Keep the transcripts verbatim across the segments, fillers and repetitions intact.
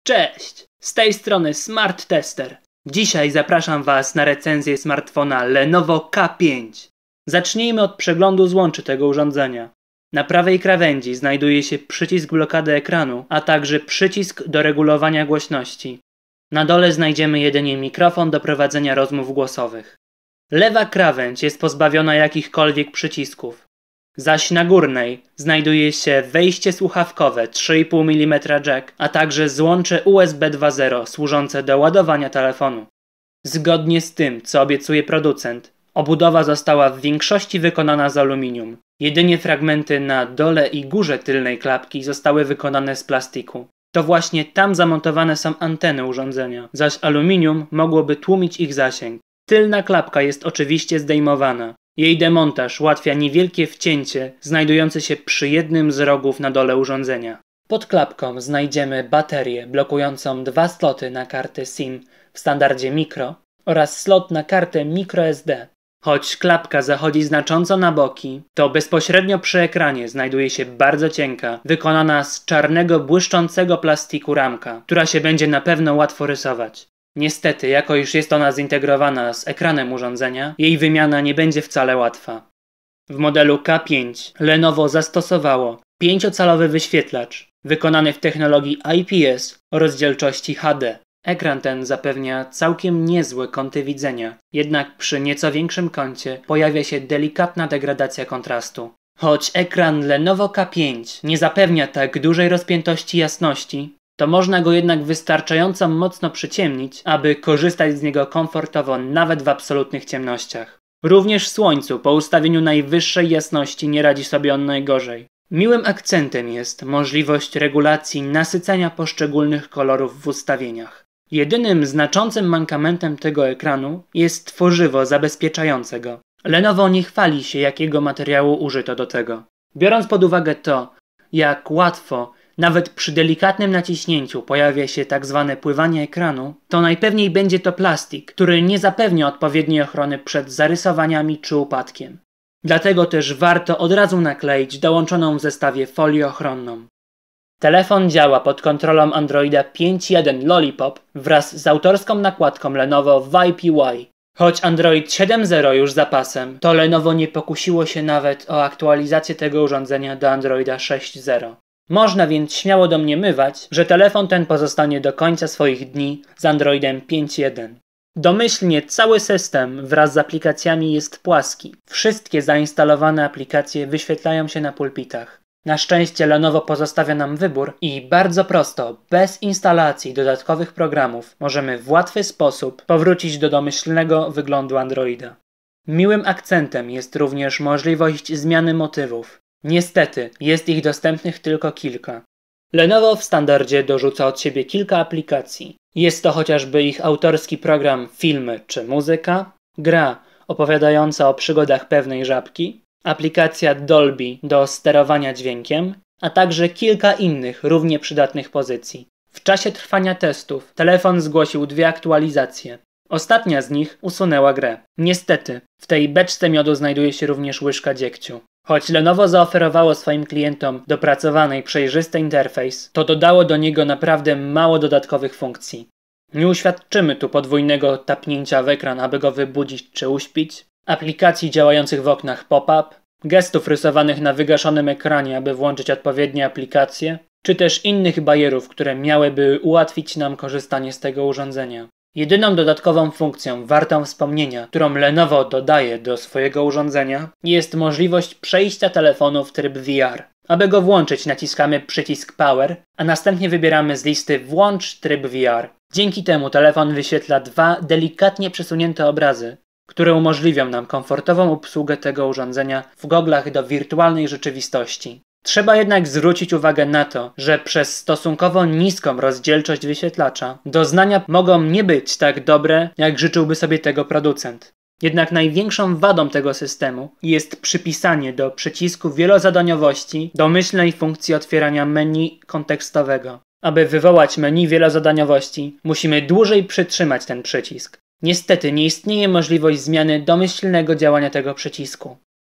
Cześć! Z tej strony Smart Tester. Dzisiaj zapraszam Was na recenzję smartfona Lenovo K pięć. Zacznijmy od przeglądu złączy tego urządzenia. Na prawej krawędzi znajduje się przycisk blokady ekranu, a także przycisk do regulowania głośności. Na dole znajdziemy jedynie mikrofon do prowadzenia rozmów głosowych. Lewa krawędź jest pozbawiona jakichkolwiek przycisków. Zaś na górnej znajduje się wejście słuchawkowe trzy i pół milimetra jack, a także złącze U S B dwa zero służące do ładowania telefonu. Zgodnie z tym, co obiecuje producent, obudowa została w większości wykonana z aluminium. Jedynie fragmenty na dole i górze tylnej klapki zostały wykonane z plastiku. To właśnie tam zamontowane są anteny urządzenia, zaś aluminium mogłoby tłumić ich zasięg. Tylna klapka jest oczywiście zdejmowana. Jej demontaż ułatwia niewielkie wcięcie znajdujące się przy jednym z rogów na dole urządzenia. Pod klapką znajdziemy baterię blokującą dwa sloty na kartę SIM w standardzie micro oraz slot na kartę microSD. Choć klapka zachodzi znacząco na boki, to bezpośrednio przy ekranie znajduje się bardzo cienka, wykonana z czarnego błyszczącego plastiku ramka, która się będzie na pewno łatwo rysować. Niestety, jako iż jest ona zintegrowana z ekranem urządzenia, jej wymiana nie będzie wcale łatwa. W modelu K pięć Lenovo zastosowało pięciocalowy wyświetlacz, wykonany w technologii I P S o rozdzielczości H D. Ekran ten zapewnia całkiem niezłe kąty widzenia, jednak przy nieco większym kącie pojawia się delikatna degradacja kontrastu. Choć ekran Lenovo K pięć nie zapewnia tak dużej rozpiętości jasności, to można go jednak wystarczająco mocno przyciemnić, aby korzystać z niego komfortowo nawet w absolutnych ciemnościach. Również w słońcu po ustawieniu najwyższej jasności nie radzi sobie on najgorzej. Miłym akcentem jest możliwość regulacji nasycenia poszczególnych kolorów w ustawieniach. Jedynym znaczącym mankamentem tego ekranu jest tworzywo zabezpieczające go. Lenovo nie chwali się, jakiego materiału użyto do tego. Biorąc pod uwagę to, jak łatwo nawet przy delikatnym naciśnięciu pojawia się tak zwane pływanie ekranu, to najpewniej będzie to plastik, który nie zapewnia odpowiedniej ochrony przed zarysowaniami czy upadkiem. Dlatego też warto od razu nakleić dołączoną w zestawie folię ochronną. Telefon działa pod kontrolą Androida pięć jeden Lollipop wraz z autorską nakładką Lenovo W I P Y. Choć Android siedem zero już za pasem, to Lenovo nie pokusiło się nawet o aktualizację tego urządzenia do Androida sześć zero. Można więc śmiało domniemywać, że telefon ten pozostanie do końca swoich dni z Androidem pięć jeden. Domyślnie cały system wraz z aplikacjami jest płaski. Wszystkie zainstalowane aplikacje wyświetlają się na pulpitach. Na szczęście Lenovo pozostawia nam wybór i bardzo prosto, bez instalacji dodatkowych programów, możemy w łatwy sposób powrócić do domyślnego wyglądu Androida. Miłym akcentem jest również możliwość zmiany motywów. Niestety, jest ich dostępnych tylko kilka. Lenovo w standardzie dorzuca od siebie kilka aplikacji. Jest to chociażby ich autorski program Filmy czy Muzyka, gra opowiadająca o przygodach pewnej żabki, aplikacja Dolby do sterowania dźwiękiem, a także kilka innych równie przydatnych pozycji. W czasie trwania testów telefon zgłosił dwie aktualizacje. Ostatnia z nich usunęła grę. Niestety, w tej beczce miodu znajduje się również łyżka dziegciu. Choć Lenovo zaoferowało swoim klientom dopracowany i przejrzysty interfejs, to dodało do niego naprawdę mało dodatkowych funkcji. Nie uświadczymy tu podwójnego tapnięcia w ekran, aby go wybudzić czy uśpić, aplikacji działających w oknach pop-up, gestów rysowanych na wygaszonym ekranie, aby włączyć odpowiednie aplikacje, czy też innych bajerów, które miałyby ułatwić nam korzystanie z tego urządzenia. Jedyną dodatkową funkcją wartą wspomnienia, którą Lenovo dodaje do swojego urządzenia, jest możliwość przejścia telefonu w tryb V R. Aby go włączyć, naciskamy przycisk Power, a następnie wybieramy z listy Włącz tryb V R. Dzięki temu telefon wyświetla dwa delikatnie przesunięte obrazy, które umożliwią nam komfortową obsługę tego urządzenia w goglach do wirtualnej rzeczywistości. Trzeba jednak zwrócić uwagę na to, że przez stosunkowo niską rozdzielczość wyświetlacza doznania mogą nie być tak dobre, jak życzyłby sobie tego producent. Jednak największą wadą tego systemu jest przypisanie do przycisku wielozadaniowości domyślnej funkcji otwierania menu kontekstowego. Aby wywołać menu wielozadaniowości, musimy dłużej przytrzymać ten przycisk. Niestety nie istnieje możliwość zmiany domyślnego działania tego przycisku.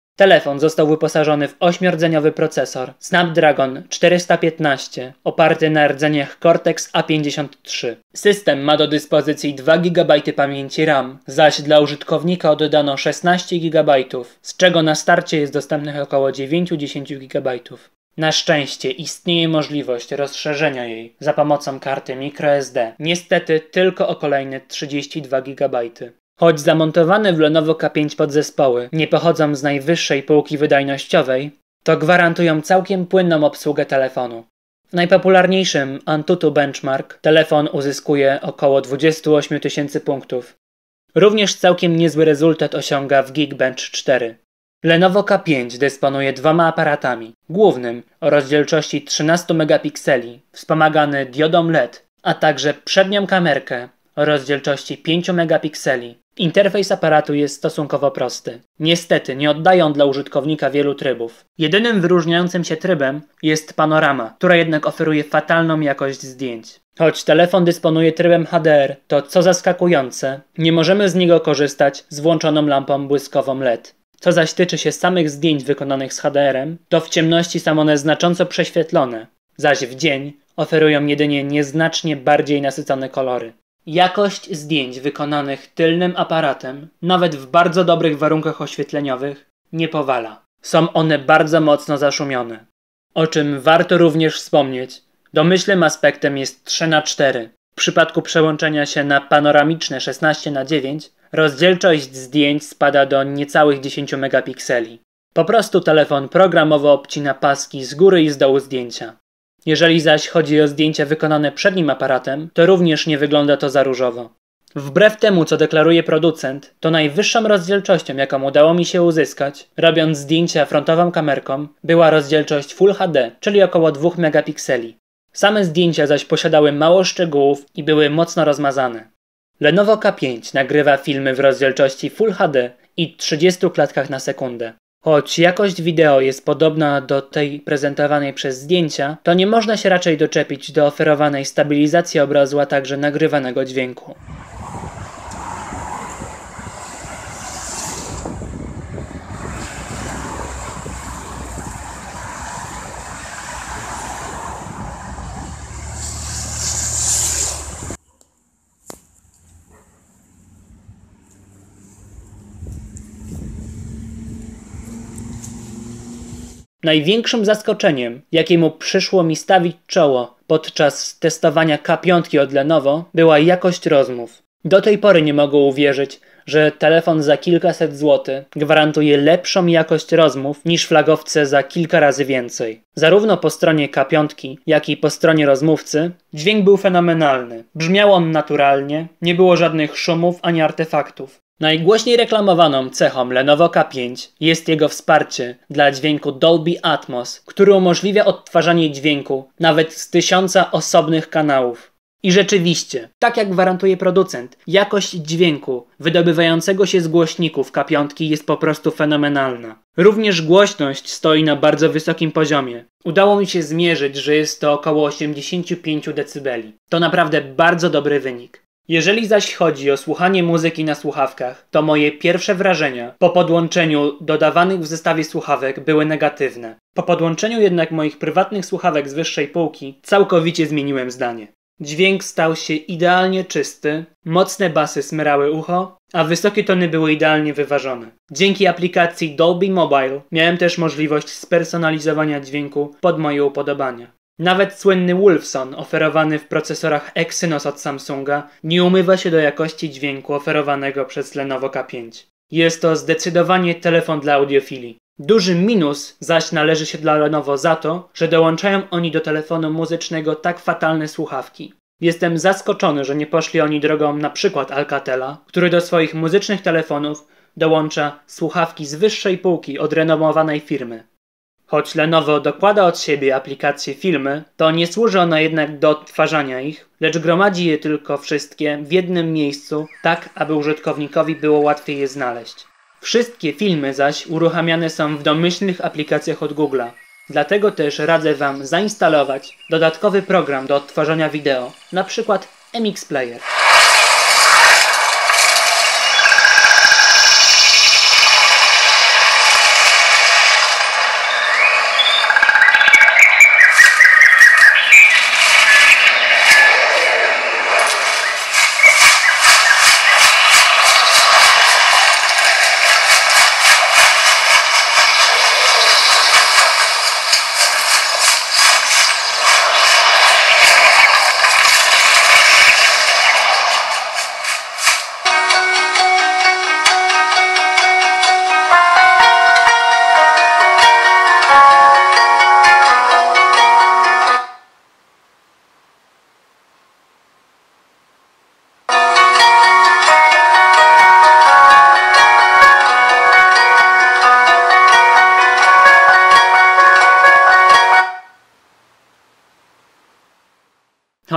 Telefon został wyposażony w ośmiordzeniowy procesor Snapdragon czterysta piętnaście oparty na rdzeniach Cortex A pięćdziesiąt trzy. System ma do dyspozycji dwa gigabajty pamięci RAM, zaś dla użytkownika oddano szesnaście gigabajtów, z czego na starcie jest dostępnych około dziewięć do dziesięciu gigabajtów. Na szczęście istnieje możliwość rozszerzenia jej za pomocą karty microSD, niestety tylko o kolejne trzydzieści dwa gigabajty. Choć zamontowane w Lenovo K pięć podzespoły nie pochodzą z najwyższej półki wydajnościowej, to gwarantują całkiem płynną obsługę telefonu. W najpopularniejszym Antutu Benchmark telefon uzyskuje około dwadzieścia osiem tysięcy punktów. Również całkiem niezły rezultat osiąga w Geekbench cztery. Lenovo K pięć dysponuje dwoma aparatami. Głównym o rozdzielczości trzynaście megapikseli, wspomagany diodą L E D, a także przednią kamerkę o rozdzielczości pięć megapikseli. Interfejs aparatu jest stosunkowo prosty. Niestety nie oddaje on dla użytkownika wielu trybów. Jedynym wyróżniającym się trybem jest panorama, która jednak oferuje fatalną jakość zdjęć. Choć telefon dysponuje trybem H D R, to co zaskakujące, nie możemy z niego korzystać z włączoną lampą błyskową L E D. Co zaś tyczy się samych zdjęć wykonanych z H D R-em, to w ciemności są one znacząco prześwietlone, zaś w dzień oferują jedynie nieznacznie bardziej nasycone kolory. Jakość zdjęć wykonanych tylnym aparatem, nawet w bardzo dobrych warunkach oświetleniowych, nie powala. Są one bardzo mocno zaszumione. O czym warto również wspomnieć, domyślnym aspektem jest trzy na cztery. W przypadku przełączenia się na panoramiczne szesnaście na dziewięć rozdzielczość zdjęć spada do niecałych dziesięć megapikseli. Po prostu telefon programowo obcina paski z góry i z dołu zdjęcia. Jeżeli zaś chodzi o zdjęcia wykonane przednim aparatem, to również nie wygląda to za różowo. Wbrew temu, co deklaruje producent, to najwyższą rozdzielczością, jaką udało mi się uzyskać, robiąc zdjęcia frontową kamerką, była rozdzielczość Full H D, czyli około dwa megapikseli. Same zdjęcia zaś posiadały mało szczegółów i były mocno rozmazane. Lenovo K pięć nagrywa filmy w rozdzielczości Full H D i trzydziestu klatkach na sekundę. Choć jakość wideo jest podobna do tej prezentowanej przez zdjęcia, to nie można się raczej doczepić do oferowanej stabilizacji obrazu, a także nagrywanego dźwięku. Największym zaskoczeniem, jakiemu przyszło mi stawić czoło podczas testowania K pięć od Lenovo, była jakość rozmów. Do tej pory nie mogę uwierzyć, że telefon za kilkaset złotych gwarantuje lepszą jakość rozmów niż flagowce za kilka razy więcej. Zarówno po stronie K pięć, jak i po stronie rozmówcy dźwięk był fenomenalny. Brzmiał on naturalnie, nie było żadnych szumów ani artefaktów. Najgłośniej reklamowaną cechą Lenovo K pięć jest jego wsparcie dla dźwięku Dolby Atmos, który umożliwia odtwarzanie dźwięku nawet z tysiąca osobnych kanałów. I rzeczywiście, tak jak gwarantuje producent, jakość dźwięku wydobywającego się z głośników K pięć jest po prostu fenomenalna. Również głośność stoi na bardzo wysokim poziomie. Udało mi się zmierzyć, że jest to około osiemdziesiąt pięć decybeli. To naprawdę bardzo dobry wynik. Jeżeli zaś chodzi o słuchanie muzyki na słuchawkach, to moje pierwsze wrażenia po podłączeniu dodawanych w zestawie słuchawek były negatywne. Po podłączeniu jednak moich prywatnych słuchawek z wyższej półki całkowicie zmieniłem zdanie. Dźwięk stał się idealnie czysty, mocne basy smyrały ucho, a wysokie tony były idealnie wyważone. Dzięki aplikacji Dolby Mobile miałem też możliwość spersonalizowania dźwięku pod moje upodobania. Nawet słynny Wolfson oferowany w procesorach Exynos od Samsunga nie umywa się do jakości dźwięku oferowanego przez Lenovo K pięć. Jest to zdecydowanie telefon dla audiofilii. Duży minus zaś należy się dla Lenovo za to, że dołączają oni do telefonu muzycznego tak fatalne słuchawki. Jestem zaskoczony, że nie poszli oni drogą na przykład Alcatela, który do swoich muzycznych telefonów dołącza słuchawki z wyższej półki od renomowanej firmy. Choć Lenovo dokłada od siebie aplikację Filmy, to nie służy ona jednak do odtwarzania ich, lecz gromadzi je tylko wszystkie w jednym miejscu, tak aby użytkownikowi było łatwiej je znaleźć. Wszystkie filmy zaś uruchamiane są w domyślnych aplikacjach od Google'a. Dlatego też radzę Wam zainstalować dodatkowy program do odtwarzania wideo, na przykład M X Player.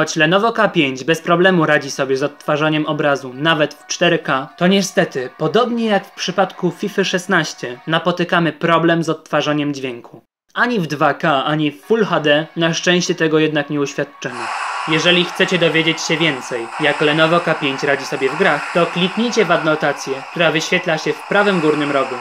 choć Lenovo K pięć bez problemu radzi sobie z odtwarzaniem obrazu nawet w cztery K, to niestety, podobnie jak w przypadku FIFA szesnaście, napotykamy problem z odtwarzaniem dźwięku. Ani w dwa K, ani w Full H D na szczęście tego jednak nie uświadczymy. Jeżeli chcecie dowiedzieć się więcej, jak Lenovo K pięć radzi sobie w grach, to kliknijcie w adnotację, która wyświetla się w prawym górnym rogu.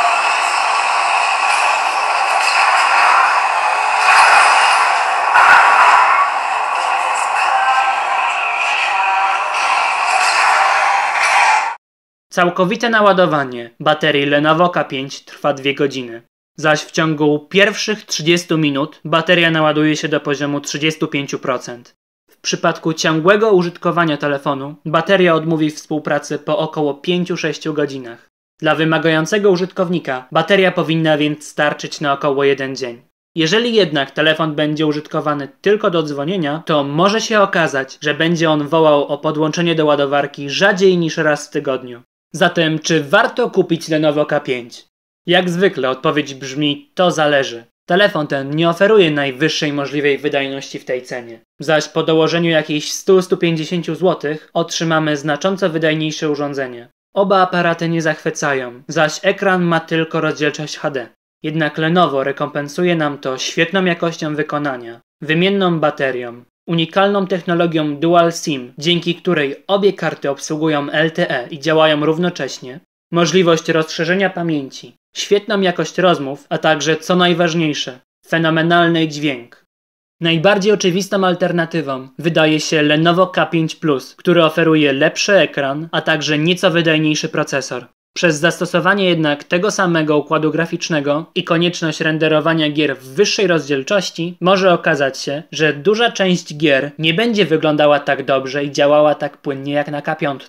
Całkowite naładowanie baterii Lenovo K pięć trwa dwie godziny, zaś w ciągu pierwszych trzydziestu minut bateria naładuje się do poziomu trzydziestu pięciu procent. W przypadku ciągłego użytkowania telefonu bateria odmówi współpracy po około pięciu do sześciu godzinach. Dla wymagającego użytkownika bateria powinna więc starczyć na około jeden dzień. Jeżeli jednak telefon będzie użytkowany tylko do dzwonienia, to może się okazać, że będzie on wołał o podłączenie do ładowarki rzadziej niż raz w tygodniu. Zatem czy warto kupić Lenovo K pięć? Jak zwykle odpowiedź brzmi: to zależy. Telefon ten nie oferuje najwyższej możliwej wydajności w tej cenie, zaś po dołożeniu jakichś stu do stu pięćdziesięciu złotych otrzymamy znacząco wydajniejsze urządzenie. Oba aparaty nie zachwycają, zaś ekran ma tylko rozdzielczość H D. Jednak Lenovo rekompensuje nam to świetną jakością wykonania, wymienną baterią, unikalną technologią Dual SIM, dzięki której obie karty obsługują L T E i działają równocześnie, możliwość rozszerzenia pamięci, świetną jakość rozmów, a także, co najważniejsze, fenomenalny dźwięk. Najbardziej oczywistą alternatywą wydaje się Lenovo K pięć Plus, który oferuje lepszy ekran, a także nieco wydajniejszy procesor. Przez zastosowanie jednak tego samego układu graficznego i konieczność renderowania gier w wyższej rozdzielczości może okazać się, że duża część gier nie będzie wyglądała tak dobrze i działała tak płynnie jak na K pięć.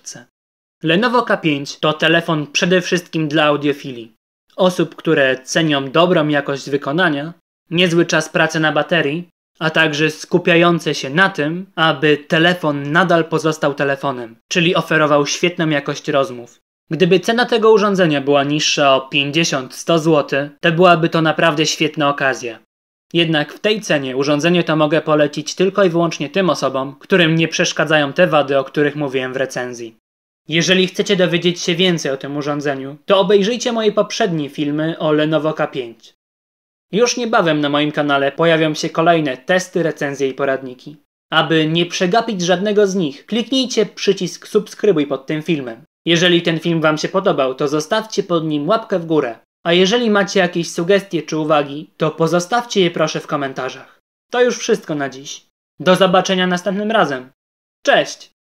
Lenovo K pięć to telefon przede wszystkim dla audiofilii. Osób, które cenią dobrą jakość wykonania, niezły czas pracy na baterii, a także skupiające się na tym, aby telefon nadal pozostał telefonem, czyli oferował świetną jakość rozmów. Gdyby cena tego urządzenia była niższa o pięćdziesiąt do stu złotych, to byłaby to naprawdę świetna okazja. Jednak w tej cenie urządzenie to mogę polecić tylko i wyłącznie tym osobom, którym nie przeszkadzają te wady, o których mówiłem w recenzji. Jeżeli chcecie dowiedzieć się więcej o tym urządzeniu, to obejrzyjcie moje poprzednie filmy o Lenovo K pięć. Już niebawem na moim kanale pojawią się kolejne testy, recenzje i poradniki. Aby nie przegapić żadnego z nich, kliknijcie przycisk subskrybuj pod tym filmem. Jeżeli ten film Wam się podobał, to zostawcie pod nim łapkę w górę. A jeżeli macie jakieś sugestie czy uwagi, to pozostawcie je proszę w komentarzach. To już wszystko na dziś. Do zobaczenia następnym razem. Cześć!